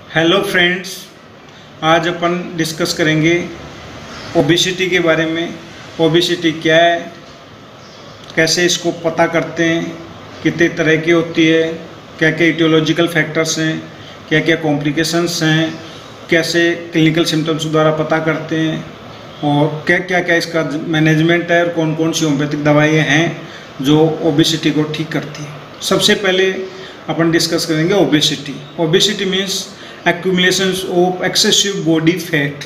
Hello friends, आज अपन discuss करेंगे obesity के बारे में। ओबेसिटी क्या है, कैसे इसको पता करते हैं, कितने तरह की होती है, क्या क्या इटियोलॉजिकल फैक्टर्स हैं, क्या क्या कॉम्प्लिकेशंस हैं, कैसे क्लिनिकल सिम्टम्स द्वारा पता करते हैं और क्या क्या क्या इसका मैनेजमेंट है और कौन कौन सी होम्योपैथिक दवाइयाँ हैं जो ओबेसिटी को ठीक करती हैं। सबसे पहले अपन डिस्कस करेंगे obesity. Obesity means accumulations of excessive body fat।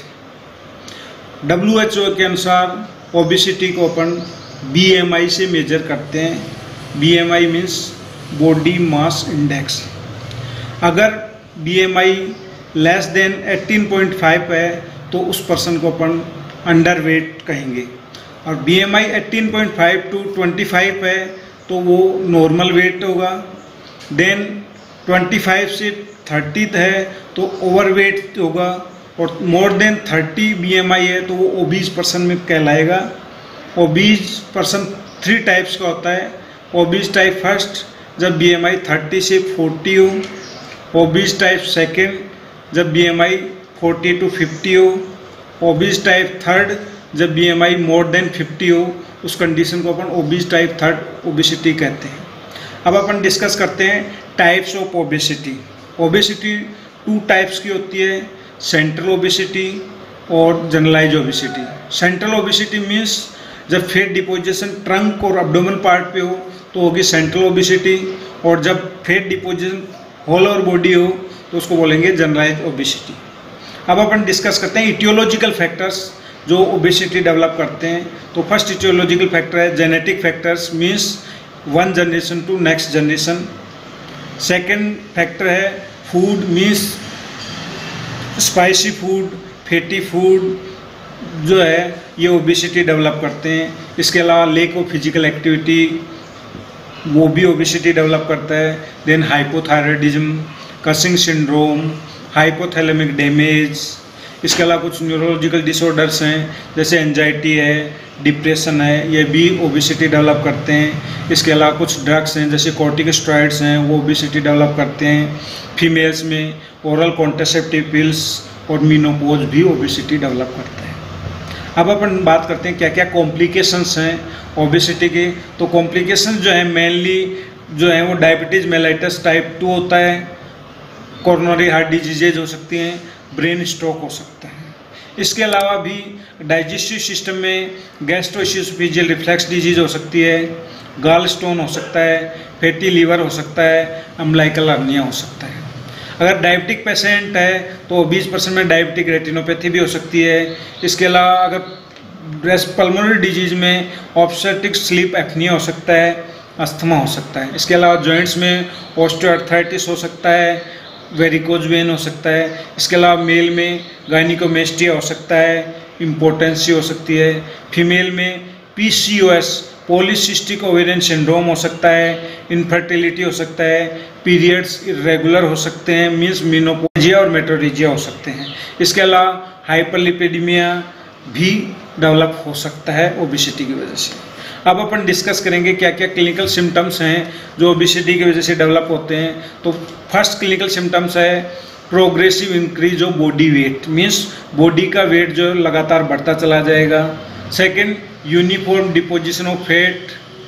WHO के अनुसार ओबेसिटी को अपन BMI से मेजर करते हैं। BMI means body mass index. अगर BMI लेस देन 18.5 है तो उस पर्सन को अपन अंडर वेट कहेंगे, और BMI 18.5 to 25 है तो वो नॉर्मल वेट होगा। देन 25 से 30 है तो ओवरवेट होगा, और मोर देन 30 BMI है तो वो ओबीज पर्सन में कहलाएगा। ओबीज पर्सन 3 टाइप्स का होता है। ओबीज टाइप फर्स्ट जब BMI 30 से 40 हो, ओबीज टाइप सेकेंड जब BMI 40 to 50 हो, ओबीज टाइप थर्ड जब BMI मोर देन 50 हो, उस कंडीशन को अपन ओबीज टाइप थर्ड ओबेसिटी कहते हैं। अब अपन डिस्कस करते हैं types of obesity. Obesity 2 types की होती है, सेंट्रल ओबेसिटी और generalise obesity. Central obesity means जब फेट डिपोजिशन ट्रंक और एब्डोमेन पार्ट पे हो तो होगी सेंट्रल ओबेसिटी, और जब फेट डिपोजिशन होल और बॉडी हो तो उसको बोलेंगे जनरलाइज ओबेसिटी। अब अपन डिस्कस करते हैं इटियोलॉजिकल फैक्टर्स जो ओबेसिटी डेवलप करते हैं। तो फर्स्ट इटियोलॉजिकल फैक्टर है genetic factors, means one generation to next generation. Second factor है food, means spicy food, fatty food जो है ये ओबेसिटी डेवलप करते हैं। इसके अलावा लेक ऑफ फिजिकल एक्टिविटी वो भी ओबेसिटी डेवलप करता है। Then hypothyroidism, Cushing syndrome, hypothalamic damage. इसके अलावा कुछ न्यूरोलॉजिकल डिसऑर्डर्स हैं जैसे एंजाइटी है, डिप्रेशन है, ये भी ओबेसिटी डेवलप करते हैं। इसके अलावा कुछ ड्रग्स हैं जैसे कॉर्टिकोस्टेरॉइड्स हैं, वो ओबेसिटी डेवलप करते हैं। फीमेल्स में ओरल कॉन्ट्रासेप्टिव पिल्स और मेनोपॉज भी ओबेसिटी डेवलप करते हैं। अब अपन बात करते हैं क्या क्या कॉम्प्लिकेशंस हैं ओबेसिटी के। तो कॉम्प्लिकेशंस जो है मेनली जो है वो डायबिटीज़ मेलाइटस टाइप 2 होता है, कोरोनरी हार्ट डिजीजेज हो सकती हैं, ब्रेन स्ट्रोक हो सकता है। इसके अलावा भी डाइजेस्टिव सिस्टम में गैस्ट्रोएसोफेजियल रिफ्लक्स डिजीज हो सकती है, गाल स्टोन हो सकता है, फैटी लीवर हो सकता है, अम्बिलिकल हर्निया हो सकता है। अगर डायबिटिक पेशेंट है तो 20% में डायबिटिक रेटिनोपैथी भी हो सकती है। इसके अलावा अगर पल्मोनरी डिजीज में ऑब्स्ट्रक्टिव स्लीप एपनिया हो सकता है, अस्थमा हो सकता है। इसके अलावा जॉइंट्स में ऑस्टियोआर्थराइटिस हो सकता है, वेरिकोज वेन हो सकता है। इसके अलावा मेल में गायनिकोमेस्टिया हो सकता है, इम्पोर्टेंसी हो सकती है। फीमेल में PCOS पॉलीसिस्टिक ओवेरियन सिंड्रोम हो सकता है, इनफर्टिलिटी हो सकता है, पीरियड्स इरेगुलर हो सकते हैं, मीन्स मेनोपॉजिया और मेटोरेजिया हो सकते हैं। इसके अलावा हाइपरलिपिडेमिया भी डेवलप हो सकता है ओबेसिटी की वजह से। अब अपन डिस्कस करेंगे क्या क्या क्लिनिकल सिम्टम्स हैं जो ओबेसिटी की वजह से डेवलप होते हैं। तो फर्स्ट क्लिनिकल सिम्टम्स है progressive increase of body weight, means body का वेट जो लगातार बढ़ता चला जाएगा। Second uniform deposition of fat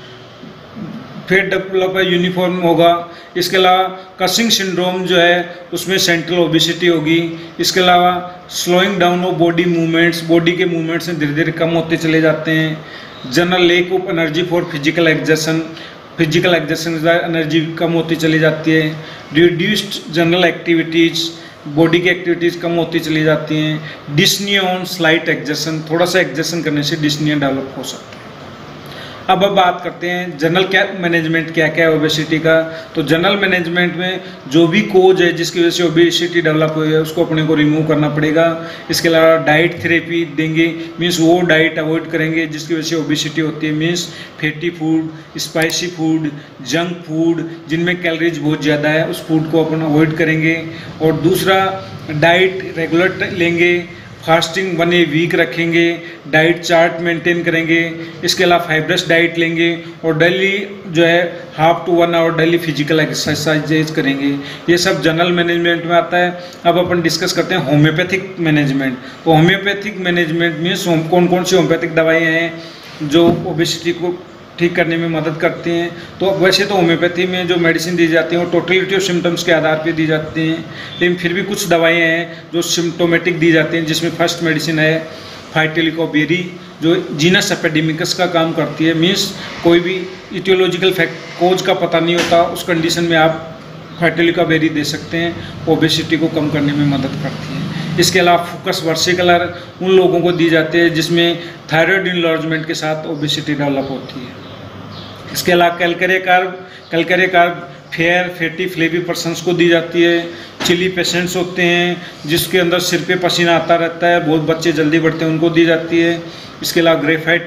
develop uniform होगा। इसके अलावा कसिंग सिंड्रोम जो है उसमें सेंट्रल ओबेसिटी होगी। इसके अलावा slowing down of body movements, body के मूवमेंट्स धीरे धीरे कम होते चले जाते हैं। General lack of energy for physical exertion energy कम होती चली जाती है। रिड्यूस्ड जनरल एक्टिविटीज़, बॉडी की एक्टिविटीज़ कम होती चली जाती हैं। डिस्निया ऑन स्लाइट एक्सर्शन, थोड़ा सा एक्सर्शन करने से डिस्निया डेवलप हो सकता है। अब बात करते हैं जनरल क्या मैनेजमेंट क्या क्या है ओबेसिटी का। तो जनरल मैनेजमेंट में जो भी कोज है जिसकी वजह से ओबेसिटी डेवलप हुई है उसको अपने को रिमूव करना पड़ेगा। इसके अलावा डाइट थेरेपी देंगे, मीन्स वो डाइट अवॉइड करेंगे जिसकी वजह से ओबेसिटी होती है, means fatty food, spicy food, junk food जिनमें कैलोरीज बहुत ज़्यादा है उस फूड को अपन अवॉइड करेंगे। और दूसरा डाइट रेगुलर लेंगे, फास्टिंग 1 वीक रखेंगे, डाइट चार्ट मेंटेन करेंगे, इसके अलावा फाइब्रस डाइट लेंगे और डेली जो है 1/2 to 1 hour daily physical exercise करेंगे। ये सब जनरल मैनेजमेंट में आता है। अब अपन डिस्कस करते हैं होम्योपैथिक मैनेजमेंट। तो होम्योपैथिक मैनेजमेंट मीन्स कौन कौन सी होम्योपैथिक दवाइयाँ हैं जो ओबेसिटी को ठीक करने में मदद करती हैं। तो वैसे तो होम्योपैथी में जो मेडिसिन दी जाती हैं वो टोटलिटी ऑफ सिम्टम्स के आधार पे दी जाती हैं, लेकिन फिर भी कुछ दवाइयाँ हैं जो सिम्टोमेटिक दी जाती हैं, जिसमें फर्स्ट मेडिसिन है फाइटिलिकोबेरी जो जीनस एपिडेमिकस का काम करती है। मीन्स कोई भी इटियोलॉजिकल कोज का पता नहीं होता, उस कंडीशन में आप फाइटिलिकोबेरी दे सकते हैं, ओबेसिटी को कम करने में मदद करती है। इसके अलावा फोकस वर्सिकुलर उन लोगों को दी जाती है जिसमें थायराइड इनलॉर्जमेंट के साथ ओबेसिटी डेवलप होती है। इसके अलावा calcarea carb fair fatty flabby persons को दी जाती है। चिली पेशेंट्स होते हैं जिसके अंदर सिर पे पसीना आता रहता है, बहुत बच्चे जल्दी बढ़ते हैं, उनको दी जाती है। इसके अलावा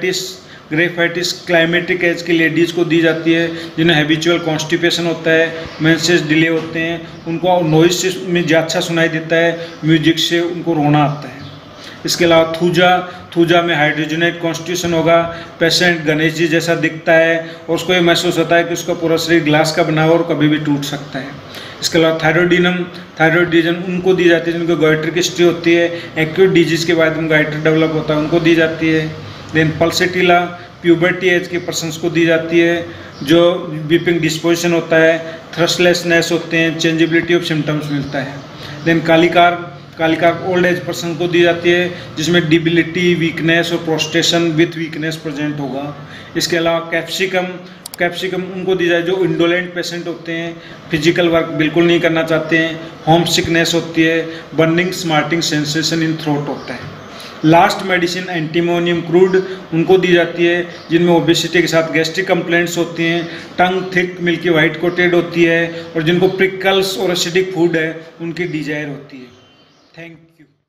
ग्रेफाइटिस क्लाइमेटिक एज की लेडीज़ को दी जाती है जिन्हें हैबिचुअल कॉन्स्टिपेशन होता है, मेंसेस डिले होते हैं, उनको नॉइस में अच्छा सुनाई देता है, म्यूजिक से उनको रोना आता है। इसके अलावा थूजा में हाइड्रोजनेट कॉन्स्टिट्यूशन होगा, पेशेंट गणेश जी जैसा दिखता है और उसको ये महसूस होता है कि उसका पूरा शरीर ग्लास का बना हुआ और कभी भी टूट सकता है। इसके अलावा थायरॉइडिज्म उनको दी जाती है जिनको गाइट्रिक हिस्ट्री होती है, एक्यूट डिजीज़ के बाद में गाइट्रिक डेवलप होता है, उनको दी जाती है। देन पल्सेटिला प्यूबर्टी एज के पर्सन्स को दी जाती है जो वीपिंग डिस्पोजिशन होता है, थ्रस्टलेसनेस होते हैं, चेंजेबिलिटी ऑफ सिम्टम्स मिलता है। Then kali carb old age person को दी जाती है जिसमें डिबिलिटी, वीकनेस और प्रोस्टेशन विथ वीकनेस प्रेजेंट होगा। इसके अलावा कैप्सिकम उनको दी जाए जो इंडोलेंट पेशेंट होते हैं, फिजिकल वर्क बिल्कुल नहीं करना चाहते हैं, होम सिकनेस होती है, burning smarting sensation in throat होता है। लास्ट मेडिसिन एंटीमोनियम क्रूड उनको दी जाती है जिनमें ओबेसिटी के साथ गैस्ट्रिक कंप्लेंट्स होती हैं, tongue thick milky white coated होती है और जिनको प्रिकल्स और एसिडिक फूड है उनकी डिजायर होती है। Thank you.